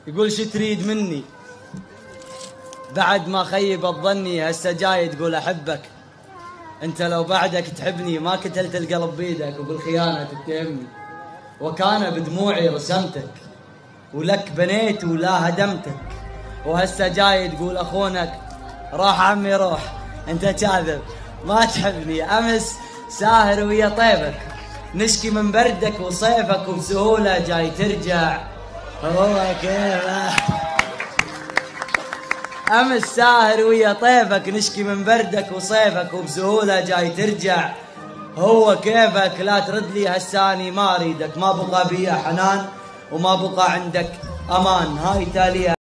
يقول شو تريد مني بعد ما خيبت ظني، هسه جاي تقول احبك. انت لو بعدك تحبني ما كتلت القلب بيدك وبالخيانه تتهمني، وكان بدموعي رسمتك ولك بنيت ولا هدمتك، وهسه جاي تقول اخونك. روح عمي روح، انت كاذب ما تحبني. امس ساهر ويا طيبك نشكي من بردك وصيفك، وبسهوله جاي ترجع. هو كيفك امس ساهر ويا طيفك نشكي من بردك وصيفك، وبسهوله جاي ترجع. هو كيفك لا ترد لي هساني ما اريدك، ما بقى بيا حنان وما بقى عندك امان. هاي تالية.